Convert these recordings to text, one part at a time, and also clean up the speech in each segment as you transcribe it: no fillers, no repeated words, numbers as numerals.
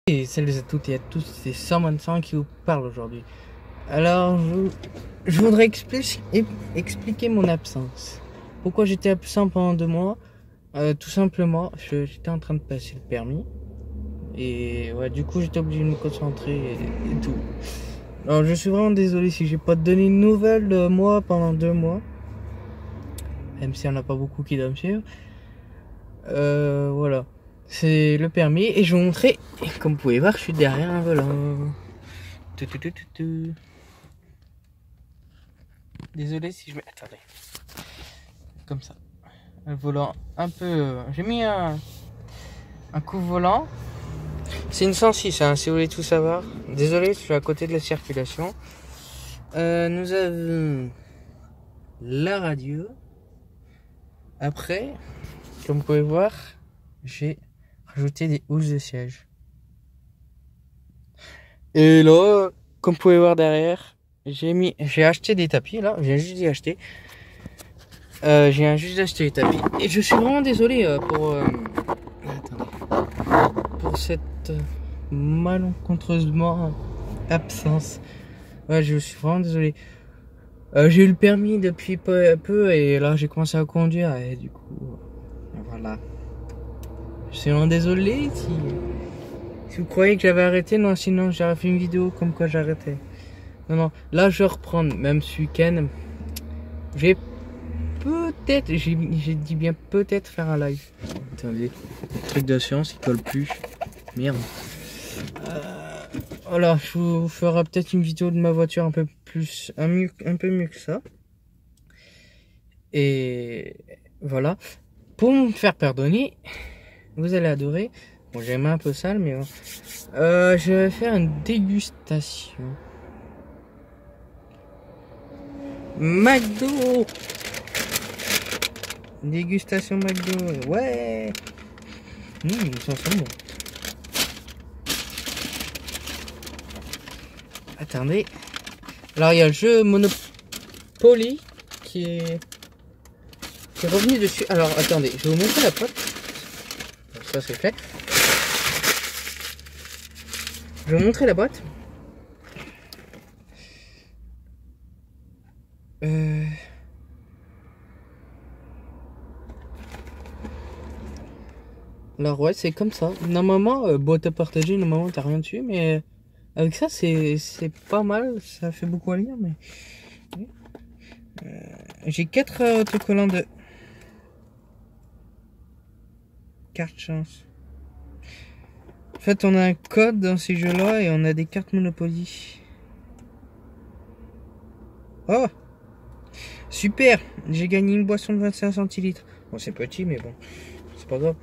Et salut à toutes et à tous, c'est 125 qui vous parle aujourd'hui. Alors, je voudrais expliquer mon absence. Pourquoi j'étais absent pendant 2 mois? Tout simplement, j'étais en train de passer le permis. Et ouais, du coup, j'étais obligé de me concentrer et tout. Alors, je suis vraiment désolé si j'ai pas donné une nouvelle de moi pendant 2 mois. Même s'il n'y en a pas beaucoup qui doivent me suivre. Voilà. C'est le permis et je vais vous montrer. Et comme vous pouvez voir, je suis derrière un volant. Désolé si je mets. Attendez. Comme ça. Un volant un peu. J'ai mis un coupe-volant. C'est une 106, hein, si vous voulez tout savoir. Désolé, je suis à côté de la circulation. Nous avons la radio. Après, comme vous pouvez voir, j'ai rajouté des housses de siège. Et là, comme vous pouvez voir derrière, j'ai acheté des tapis là. J'ai juste d'y acheter. J'ai juste acheté les tapis. Et je suis vraiment désolé pour cette malencontreusement absence. Ouais, je suis vraiment désolé. J'ai eu le permis depuis peu et là j'ai commencé à conduire et du coup, voilà. Je suis vraiment désolé si vous croyez que j'avais arrêté. Non, sinon j'aurais fait une vidéo comme quoi j'arrêtais. Non, là je vais reprendre, même ce week-end. J'ai dit bien peut-être faire un live. Attendez, truc de science, il colle plus. Merde. Voilà, je vous ferai peut-être une vidéo de ma voiture un peu mieux que ça. Et voilà. Pour me faire pardonner, vous allez adorer. Bon, j'ai les mains un peu sales, mais bon. Je vais faire une dégustation. McDo. Dégustation McDo. Ouais. Ça sent bon. Attendez. Alors il y a le jeu Monopoly qui est revenu dessus. Alors attendez, je vais vous montrer la boîte. Ça c'est fait. Je vais vous montrer la boîte. Alors ouais, c'est comme ça. Normalement, boîte à partager, normalement t'as rien dessus, mais avec ça c'est pas mal. Ça fait beaucoup à lire, mais j'ai 4 autocollants de carte chance. En fait, on a un code dans ces jeux-là et on a des cartes Monopoly. Oh, super! J'ai gagné une boisson de 25 centilitres. Bon, c'est petit, mais bon, c'est pas grave.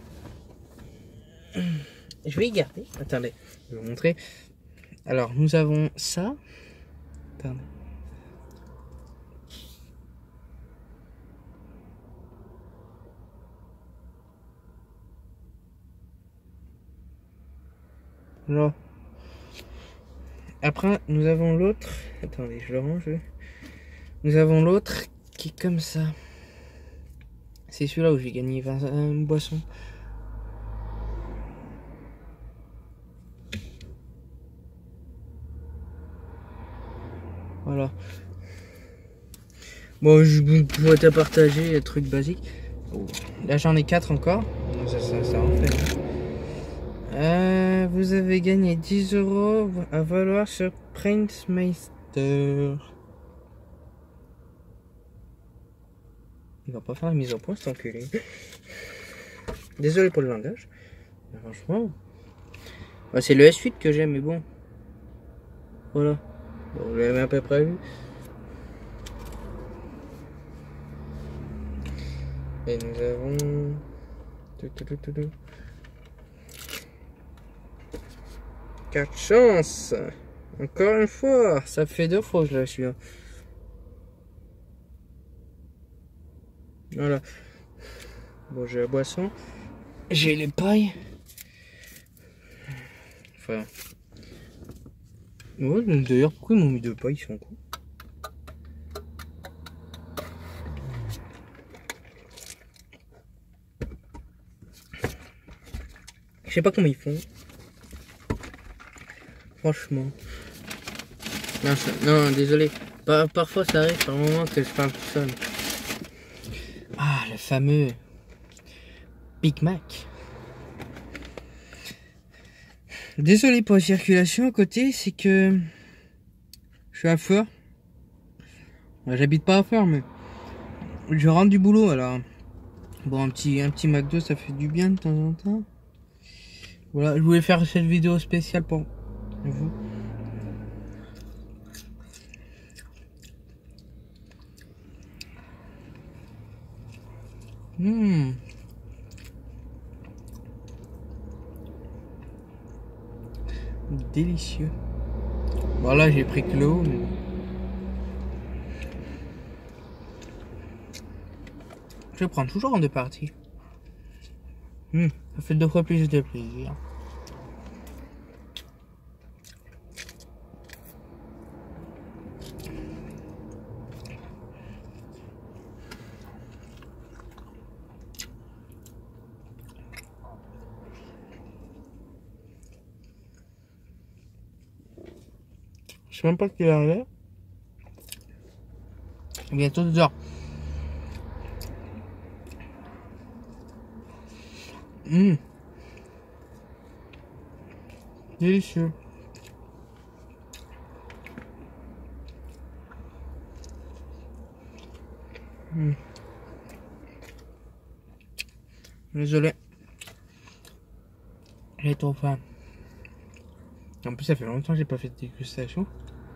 Je vais y garder. Attendez, je vais vous montrer. Alors, nous avons ça. Attendez. Là. Après, nous avons l'autre. Attendez, je le range. Nous avons l'autre qui est comme ça. C'est celui-là où j'ai gagné 20 boissons. Voilà. Bon, je pourrais te partager, truc basique. Là, j'en ai 4 encore. Ça en fait. Vous avez gagné 10 € à valoir sur Printemeister. Il va pas faire la mise au point, cet enculé. Désolé pour le langage. Mais franchement. Ouais, c'est le S8 que j'aime, mais bon. Voilà. Bon, vous l'avez à peu près vu. Et nous avons. 4 chances. Encore une fois. Ça fait 2 fois que je la suis. Voilà. Bon, j'ai la boisson. J'ai les pailles. Enfin. Ouais, d'ailleurs, pourquoi ils m'ont mis 2 pailles? Ils sont cons. Je sais pas comment ils font. Franchement. Non, non, désolé. Parfois ça arrive par moment que je parle tout seul. Ah, le fameux Big Mac. Désolé pour la circulation à côté, c'est que je suis à Feur. J'habite pas à Feur, mais je rentre du boulot, alors bon, un petit McDo, ça fait du bien de temps en temps. Voilà, je voulais faire cette vidéo spéciale pour vous. Délicieux. Voilà, j'ai pris que l'eau. Mais... je prends toujours en deux parties. Ça fait 2 fois plus de plaisir. Je sais même pas quelle heure il est. Bientôt 2 heures. Délicieux. Désolé. J'ai trop faim. En plus, ça fait longtemps que j'ai pas fait de dégustation.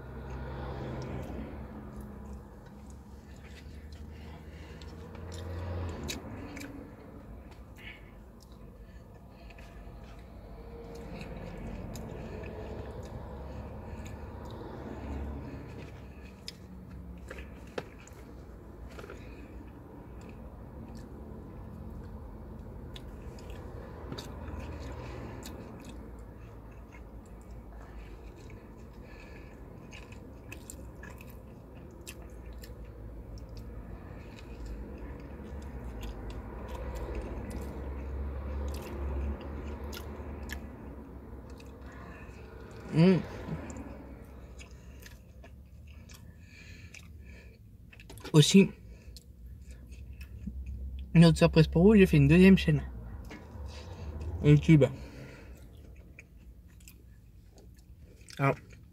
Aussi, une autre surprise pour vous, j'ai fait une deuxième chaîne YouTube. Alors,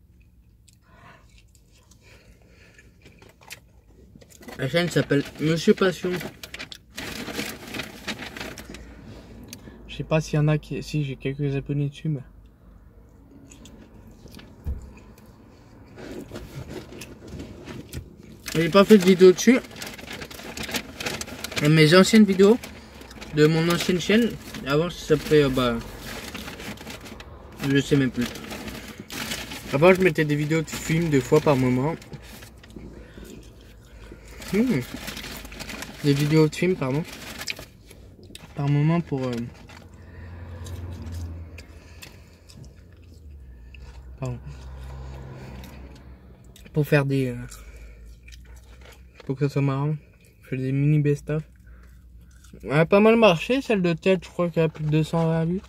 la chaîne s'appelle Monsieur Passion. Je sais pas s'il y en a qui... si j'ai quelques abonnés dessus, mais... j'ai pas fait de vidéo dessus. Mes anciennes vidéos de mon ancienne chaîne, avant ça s'appelait je sais même plus. Avant je mettais des vidéos de films 2 fois par moment. Des vidéos de films pardon. Par moment pour pour faire des pour que ça soit marrant. Je fais des mini best-of. Elle a pas mal marché, celle de tête, je crois qu'elle a plus de 220 vues.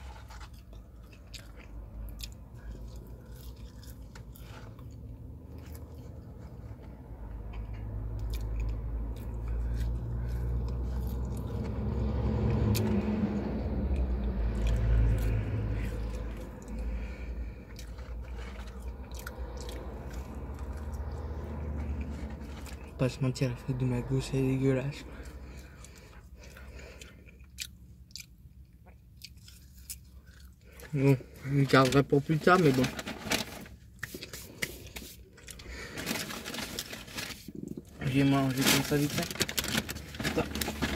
Pas se mentir, la fête de ma gauche c'est dégueulasse. Bon, je le garderai pour plus tard, mais bon. J'ai mangé comme ça vite fait. Attends.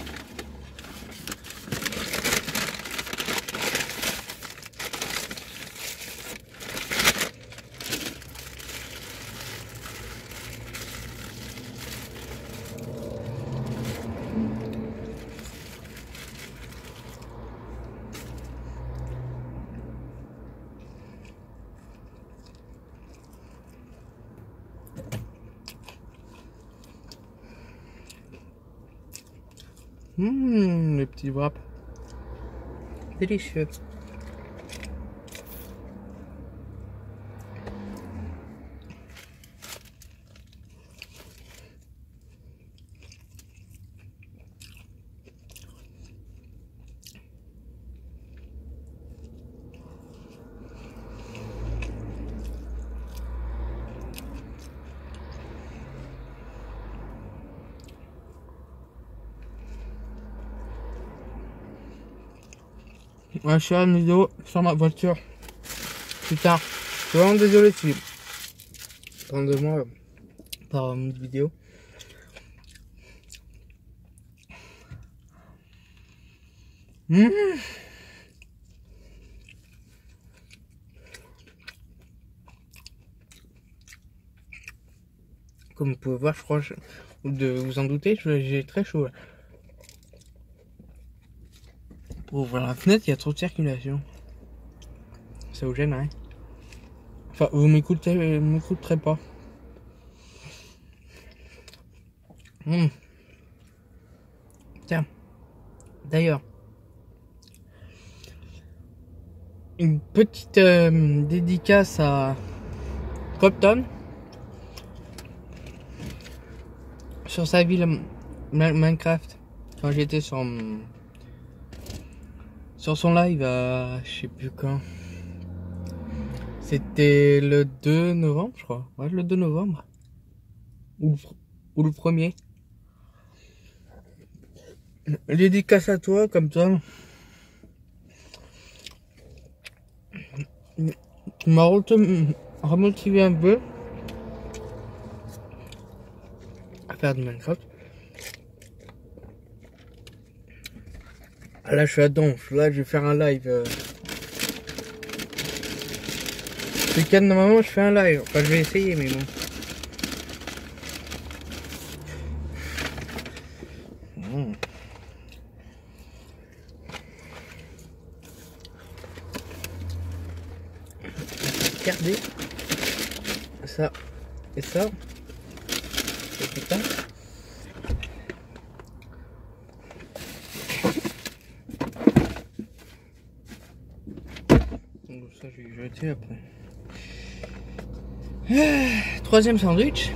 Les petits wraps. Délicieux. Ouais, je ferai une vidéo sur ma voiture plus tard. Je suis vraiment désolé si pendant 2 mois par une vidéo. Comme vous pouvez voir, je crois, ou de vous en douter, j'ai très chaud là. Pour ouvrir la fenêtre, il y a trop de circulation. Ça vous gêne, hein? Enfin, vous m'écouterez pas. Tiens, d'ailleurs, une petite dédicace à Copton sur sa ville Minecraft. Quand j'étais sur son live, je sais plus quand. C'était le 2 novembre, je crois. Ouais, le 2 novembre. Ou le 1er. Dédicace à toi, comme ça. Tu m'as remotivé un peu à faire du Minecraft. Là, je suis à Donf. Là, je vais faire un live. Ce week-end, normalement, je fais un live. Enfin, je vais essayer, mais bon. Regardez. Ça. Et ça. Et putain. Donc ça, je vais jeter après. Troisième sandwich.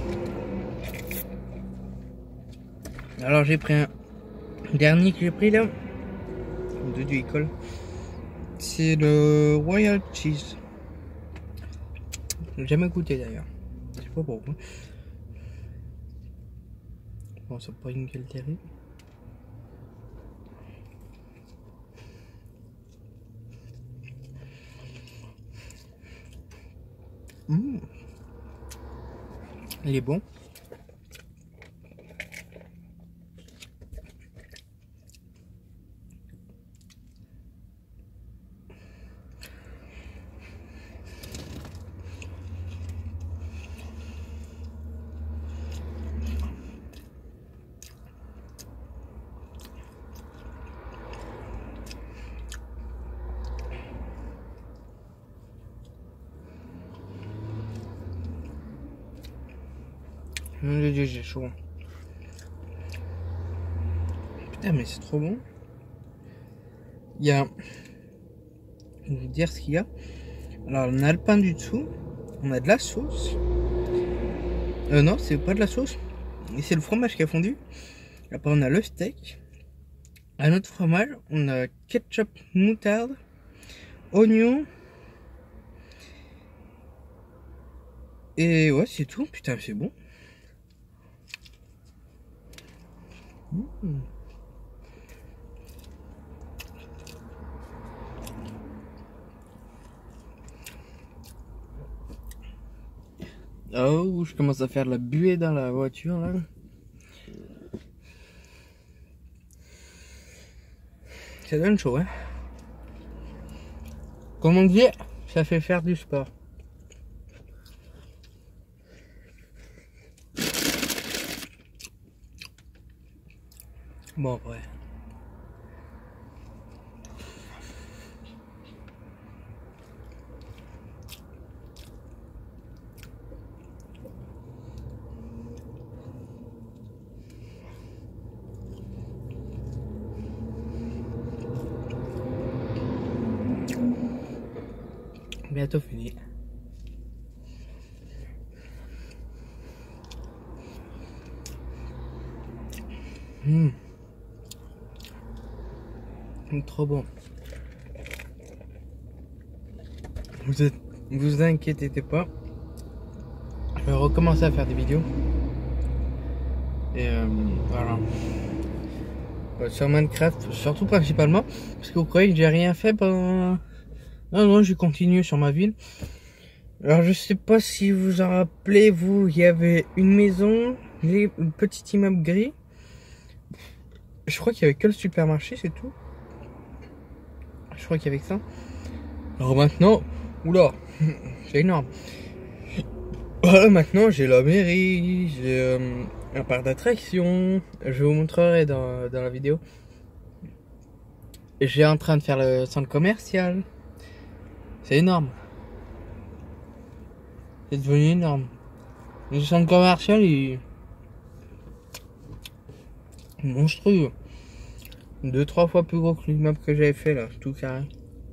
Alors j'ai pris un dernier que j'ai pris là. De du école. C'est le Royal Cheese. J'ai jamais goûté d'ailleurs. Je sais pas pourquoi. Bon, c'est pas une gueule terrible. Il est bon. Mon Dieu, j'ai chaud. Putain, mais c'est trop bon. Il y a... Je vais vous dire ce qu'il y a. Alors, on a le pain du dessous. On a de la sauce. Non, c'est pas de la sauce. C'est le fromage qui a fondu. Après, on a le steak. Un autre fromage. On a ketchup, moutarde, oignon. Et ouais, c'est tout. Putain, c'est bon. Oh, je commence à faire de la buée dans la voiture là. Ça donne chaud, hein. Comme on dit, ça fait faire du sport. Bon, après. Bientôt fini. Trop bon. Vous inquiétez pas. Je vais recommencer à faire des vidéos. Et voilà. sur Minecraft, surtout principalement, parce que vous croyez que j'ai rien fait pendant... Non, je continue sur ma ville. Alors je sais pas si vous en rappelez, vous, il y avait une maison, un petit immeuble gris. Je crois qu'il y avait que le supermarché, c'est tout. Je crois qu'il y avait que ça. Alors maintenant, oula, c'est énorme. Voilà, maintenant j'ai la mairie, j'ai un parc d'attractions. Je vous montrerai dans la vidéo. J'ai en train de faire le centre commercial. C'est énorme. C'est devenu énorme. Le centre commercial il est monstrueux. 2-3 fois plus gros que l'immeuble que j'avais fait là, tout carré.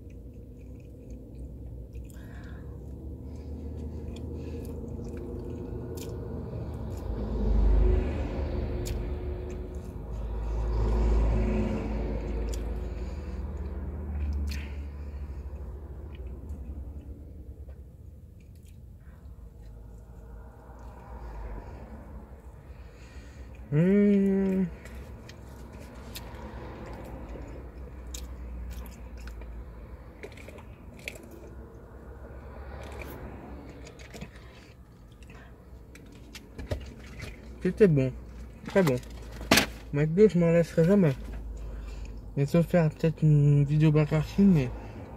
C'était bon, très bon. McDo, je m'en laisserai jamais. Bientôt faire peut-être une vidéo Burger King, mais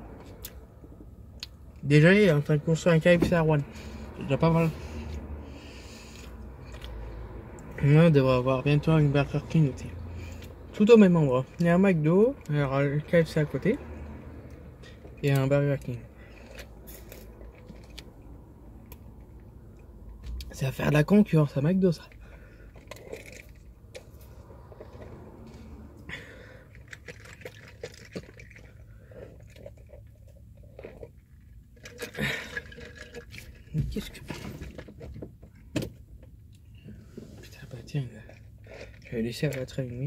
déjà il est en train de construire un KFC à Rouen. C'est déjà pas mal. On devrait avoir bientôt un Burger King aussi. Tout au même endroit. Il y a un McDo, il y aura le KFC à côté et un Burger King. Ça va faire de la concurrence à McDo, ça. Qu'est-ce que... Putain, bah tiens, j'avais laissé à 4h30.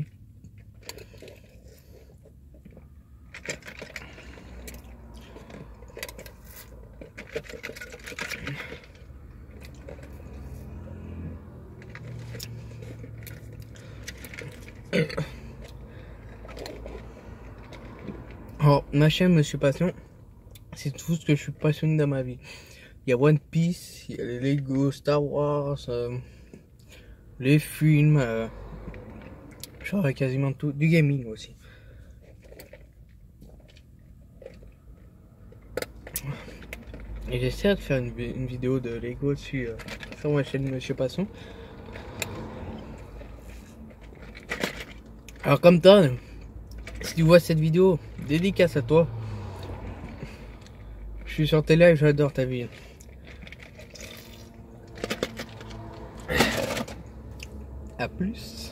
Alors, ma chaîne Monsieur Passion, c'est tout ce que je suis passionné dans ma vie. Il y a One Piece, il y a les Lego, Star Wars, les films, genre quasiment tout, du gaming aussi. Et j'essaie de faire une vidéo de Lego dessus sur ma chaîne Monsieur Passion. Alors comme toi, si tu vois cette vidéo, dédicace à toi. Je suis sur tes lives, j'adore ta vie. A plus.